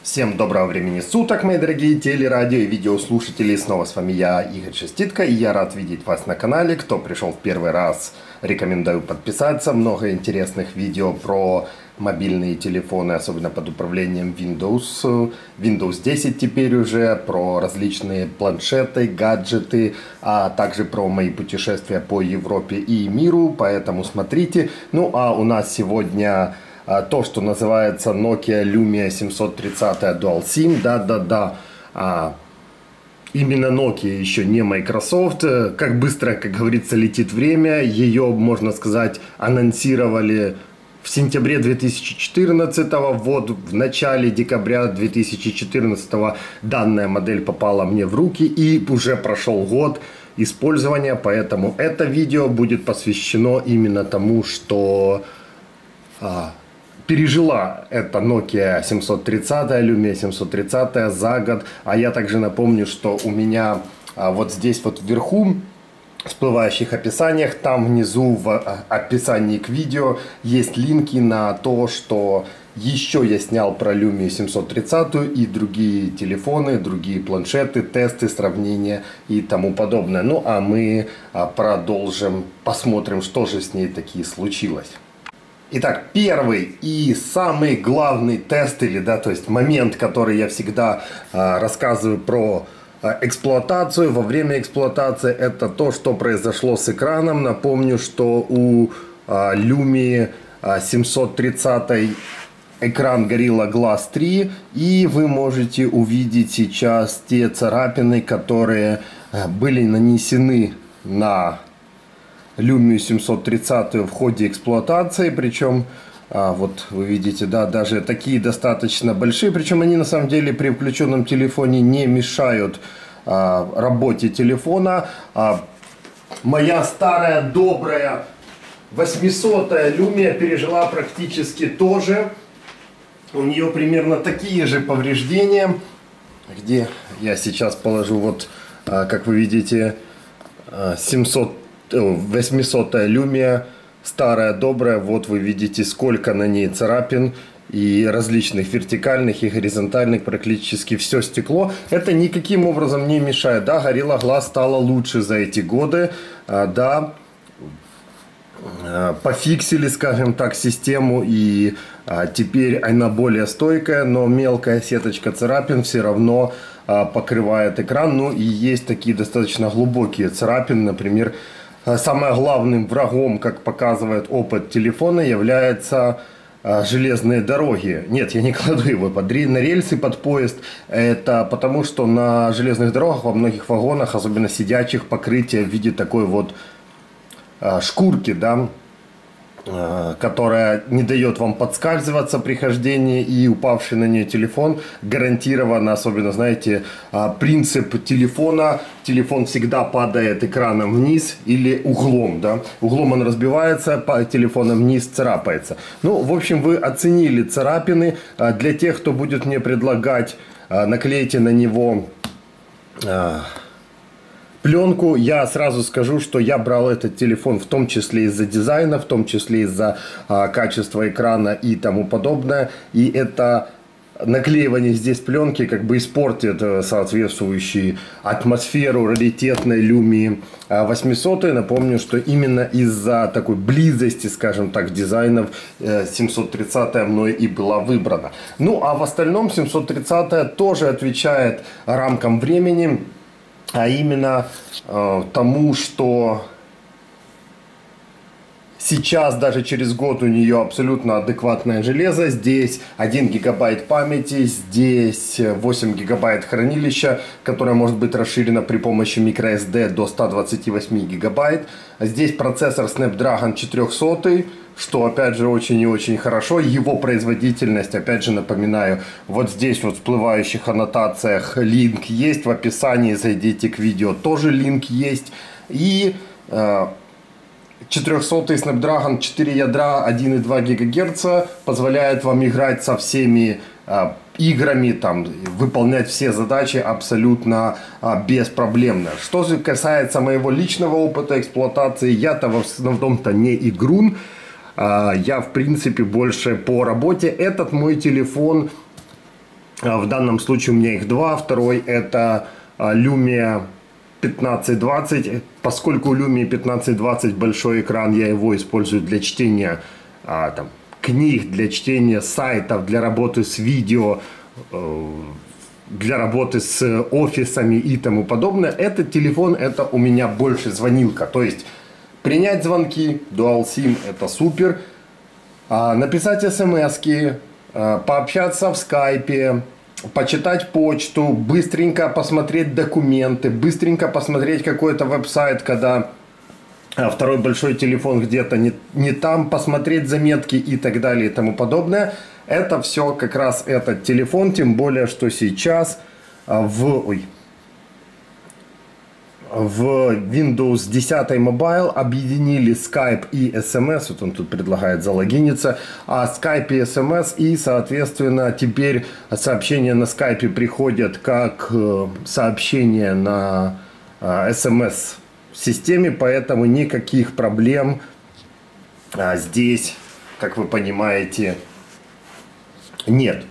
Всем доброго времени суток, мои дорогие телерадио и видеослушатели. Снова с вами я, Игорь Шеститко, и я рад видеть вас на канале. Кто пришел в первый раз, рекомендую подписаться. Много интересных видео про мобильные телефоны, особенно под управлением Windows. Windows 10 теперь уже, про различные планшеты, гаджеты, а также про мои путешествия по Европе и миру. Поэтому смотрите. Ну а у нас сегодня то, что называется Nokia Lumia 730 Dual SIM. Да. Именно Nokia, еще не Microsoft. Как быстро, как говорится, летит время. Ее, можно сказать, анонсировали в сентябре 2014. Вот в начале декабря 2014 данная модель попала мне в руки. И уже прошел год использования. Поэтому это видео будет посвящено именно тому, что пережила это Nokia 730, Lumia 730 за год. А я также напомню, что у меня вот здесь вот вверху, в всплывающих описаниях, там внизу в описании к видео есть линки на то, что еще я снял про Lumia 730 и другие телефоны, другие планшеты, тесты, сравнения и тому подобное. Ну а мы продолжим, посмотрим, что же с ней таки случилось. Итак, первый и самый главный тест, то есть момент, который я всегда рассказываю про эксплуатацию, во время эксплуатации, это то, что произошло с экраном. Напомню, что у Lumia 730 экран Gorilla Glass 3, и вы можете увидеть сейчас те царапины, которые были нанесены на Lumia 730 в ходе эксплуатации, причем вот вы видите, да, даже такие достаточно большие, причем они на самом деле при включенном телефоне не мешают работе телефона. Моя старая добрая 800-я Lumia пережила практически то же. У нее примерно такие же повреждения, где я сейчас положу, вот как вы видите, 800-я Lumia, старая добрая, вот вы видите, сколько на ней царапин и различных вертикальных и горизонтальных, практически все стекло. Это никаким образом не мешает. Да, Gorilla Glass стала лучше за эти годы, да, пофиксили, скажем так, систему, и теперь она более стойкая, но мелкая сеточка царапин все равно покрывает экран. Ну и есть такие достаточно глубокие царапины, например. Самым главным врагом, как показывает опыт телефона, являются железные дороги. Нет, я не кладу его на рельсы под поезд. Это потому, что на железных дорогах во многих вагонах, особенно сидячих, покрытие в виде такой вот шкурки, да, которая не дает вам подскальзываться при хождении, и упавший на нее телефон гарантированно, особенно, знаете, принцип телефона, телефон всегда падает экраном вниз или углом, да, углом он разбивается, телефоном вниз царапается. Ну, в общем, вы оценили царапины. Для тех, кто будет мне предлагать, наклейте на него пленку, я сразу скажу, что я брал этот телефон в том числе из-за дизайна, в том числе из-за качества экрана и тому подобное. И это наклеивание здесь пленки как бы испортит соответствующую атмосферу раритетной Lumia 800. Напомню, что именно из-за такой близости, скажем так, дизайнов 730 мной и была выбрана. Ну а в остальном 730 тоже отвечает рамкам времени. А именно тому, что сейчас, даже через год, у нее абсолютно адекватное железо. Здесь 1 гигабайт памяти, здесь 8 гигабайт хранилища, которое может быть расширено при помощи microSD до 128 гигабайт. Здесь процессор Snapdragon 400, что опять же очень и очень хорошо. Его производительность, опять же напоминаю, вот здесь вот в всплывающих аннотациях линк есть, в описании зайдите к видео, тоже линк есть. И 400-й Snapdragon, 4 ядра, 1,2 ГГц позволяет вам играть со всеми играми, там, выполнять все задачи абсолютно беспроблемно. Что же касается моего личного опыта эксплуатации, я-то в основном-то не игрун. Я, в принципе, больше по работе. Этот мой телефон В данном случае у меня их два. Второй это Lumia 1520. Поскольку у Lumia 1520 большой экран, я его использую для чтения там, книг, для чтения сайтов, для работы с видео, для работы с офисами и тому подобное. Этот телефон, это у меня больше звонилка. То есть принять звонки, Dual SIM, это супер. Написать смс-ки, пообщаться в скайпе, почитать почту, быстренько посмотреть документы, быстренько посмотреть какой-то веб-сайт, когда второй большой телефон где-то не там, посмотреть заметки и так далее и тому подобное. Это все как раз этот телефон, тем более, что сейчас в Windows 10 Mobile объединили Skype и SMS, вот он тут предлагает залогиниться, Skype и SMS, и, соответственно, теперь сообщения на Skype приходят как сообщения на SMS-системе, поэтому никаких проблем здесь, как вы понимаете, нет.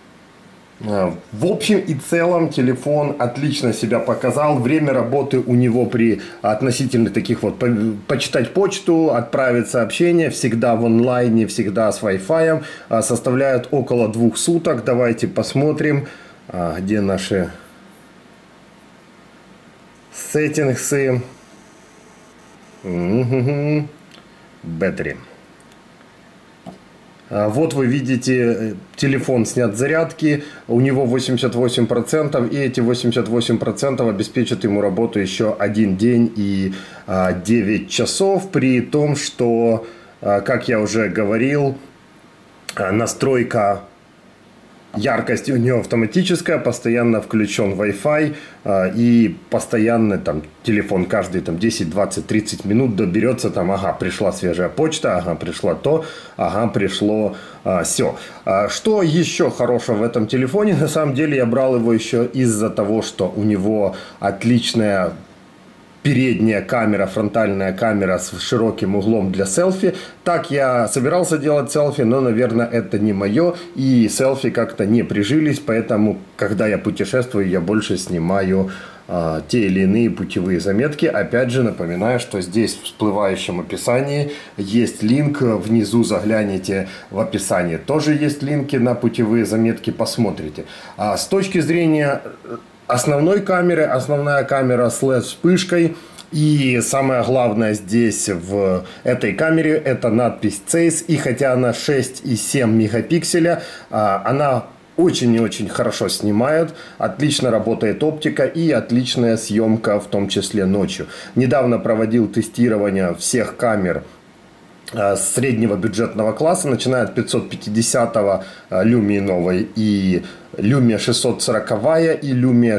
В общем и целом телефон отлично себя показал. Время работы у него при относительно таких вот почитать почту, отправить сообщение, всегда в онлайне, всегда с Wi-Fi, составляет около 2 суток. Давайте посмотрим, где наши сеттингсы. Battery. Вот вы видите, телефон снят с зарядки, у него 88%, и эти 88% обеспечат ему работу еще 1 день и 9 часов, при том, что, как я уже говорил, настройка яркости у него автоматическая, постоянно включен Wi-Fi, и постоянно там телефон каждые 10, 20, 30 минут доберется, ага, пришла свежая почта, ага, пришла то, ага, пришло все. Что еще хорошего в этом телефоне? На самом деле я брал его еще из-за того, что у него отличная передняя камера, фронтальная камера с широким углом для селфи. Так я собирался делать селфи, но, наверное, это не мое. И селфи как-то не прижились, поэтому, когда я путешествую, я больше снимаю те или иные путевые заметки. Опять же, напоминаю, что здесь в всплывающем описании есть линк. Внизу загляните в описание. Тоже есть линки на путевые заметки, посмотрите. С точки зрения основной камеры, основная камера с LED-вспышкой. И самое главное здесь в этой камере это надпись Zeiss. И хотя она 6,7 мегапикселя, она очень и очень хорошо снимает. Отлично работает оптика и отличная съемка, в том числе ночью. Недавно проводил тестирование всех камер среднего бюджетного класса, начиная от 550 Lumia новой и Lumia 640 и Lumia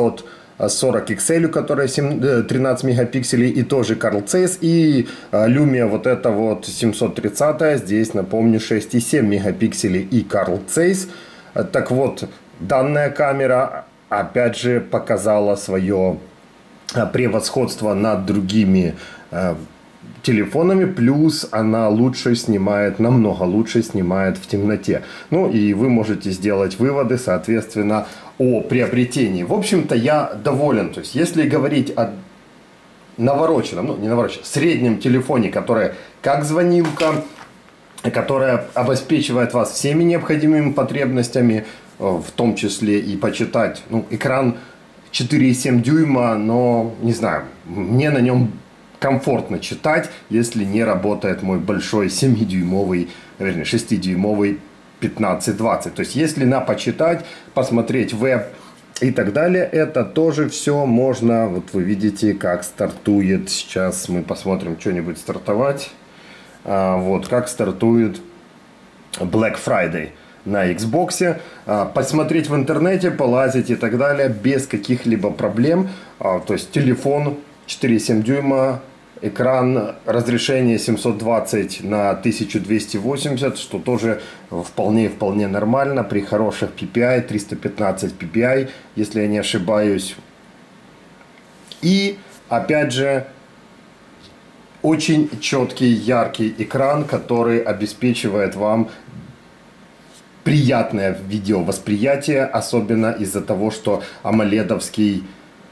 640 XL, которая 13 мегапикселей, и тоже Carl Zeiss, и Lumia вот эта вот 730, здесь, напомню, 6,7 мегапикселей и Carl Zeiss. Так вот, данная камера опять же показала свое превосходство над другими телефонами, плюс она лучше снимает, намного лучше снимает в темноте. Ну и вы можете сделать выводы, соответственно, о приобретении. В общем-то, я доволен. То есть, если говорить о навороченном, среднем телефоне, который как звонилка, которая обеспечивает вас всеми необходимыми потребностями, в том числе и почитать. Экран 4,7 дюйма, но, не знаю, мне на нем комфортно читать, если не работает мой большой 7-дюймовый, вернее, 6-дюймовый 1520. То есть, если на почитать, посмотреть веб и так далее, это тоже все можно. Вот вы видите, как стартует. Сейчас мы посмотрим что-нибудь стартовать. Вот как стартует Black Friday на Xbox. Посмотреть в интернете, полазить и так далее без каких-либо проблем. То есть телефон 4,7 дюйма, экран, разрешение 720 на 1280, что тоже вполне нормально при хороших PPI, 315 PPI, если я не ошибаюсь. И опять же очень четкий, яркий экран, который обеспечивает вам приятное видеовосприятие, особенно из-за того, что AMOLED-овский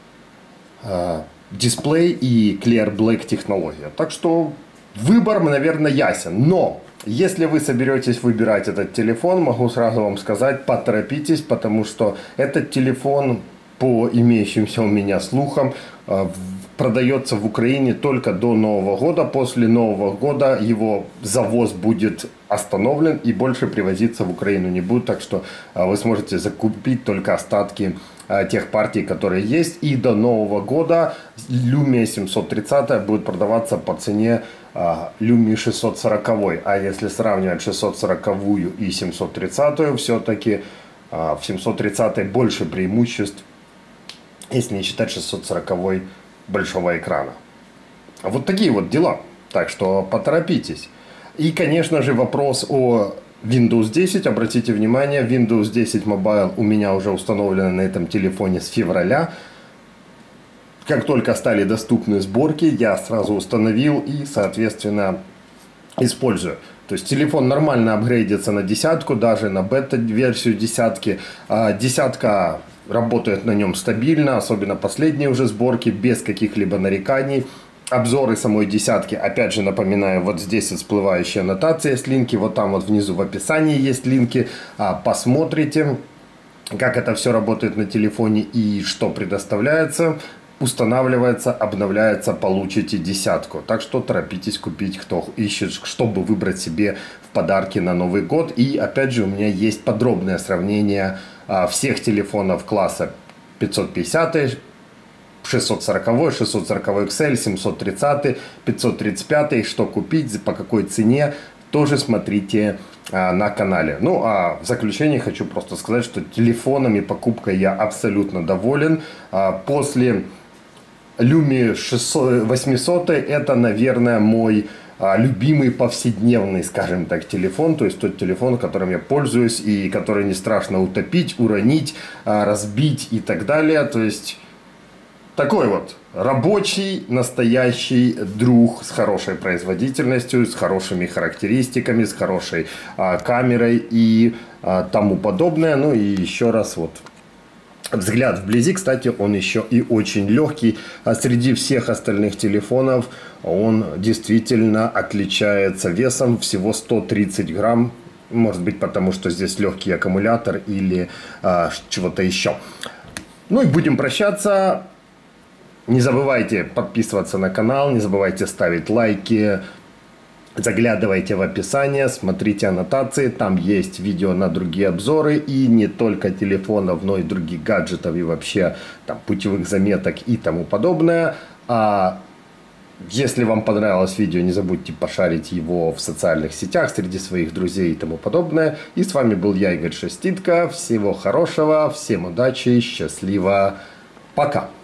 дисплей и Clear Black технология. Так что выбор, наверное, ясен. Но если вы соберетесь выбирать этот телефон, могу сразу вам сказать, поторопитесь, потому что этот телефон, по имеющимся у меня слухам, продается в Украине только до Нового года. После Нового года его завоз будет остановлен и больше привозиться в Украину не будет. Так что вы сможете закупить только остатки тех партий, которые есть. И до Нового года Lumia 730 будет продаваться по цене Lumia 640. А если сравнивать 640 и 730, все-таки в 730 больше преимуществ, если не считать 640 большого экрана. Вот такие вот дела. Так что поторопитесь. И, конечно же, вопрос о Windows 10. Обратите внимание, Windows 10 Mobile у меня уже установлено на этом телефоне с февраля. Как только стали доступны сборки, я сразу установил и, соответственно, использую. То есть телефон нормально апгрейдится на десятку, даже на бета-версию десятки. Десятка работает на нем стабильно, особенно последние уже сборки, без каких-либо нареканий. Обзоры самой десятки, опять же напоминаю, вот здесь всплывающая аннотация, есть линки, вот там вот внизу в описании есть линки. Посмотрите, как это все работает на телефоне и что предоставляется. Устанавливается, обновляется, получите десятку. Так что торопитесь купить, кто ищет, чтобы выбрать себе в подарки на Новый год. И опять же у меня есть подробное сравнение всех телефонов класса 550, 640, 640 XL, 730, 535, что купить, по какой цене, тоже смотрите на канале. Ну а в заключение хочу просто сказать, что телефонами, покупкой я абсолютно доволен. После Lumia 800 это, наверное, мой любимый повседневный, скажем так, телефон. То есть тот телефон, которым я пользуюсь и который не страшно утопить, уронить, разбить и так далее. То есть такой вот рабочий, настоящий друг с хорошей производительностью, с хорошими характеристиками, с хорошей камерой и тому подобное. Ну и еще раз вот взгляд вблизи, кстати, он еще и очень легкий. А среди всех остальных телефонов он действительно отличается весом всего 130 грамм. Может быть, потому что здесь легкий аккумулятор или чего-то еще. Ну и будем прощаться. Не забывайте подписываться на канал, не забывайте ставить лайки, заглядывайте в описание, смотрите аннотации, там есть видео на другие обзоры и не только телефонов, но и других гаджетов и вообще там путевых заметок и тому подобное. А если вам понравилось видео, не забудьте пошарить его в социальных сетях среди своих друзей и тому подобное. И с вами был я, Игорь Шеститко. Всего хорошего, всем удачи, счастливо, пока!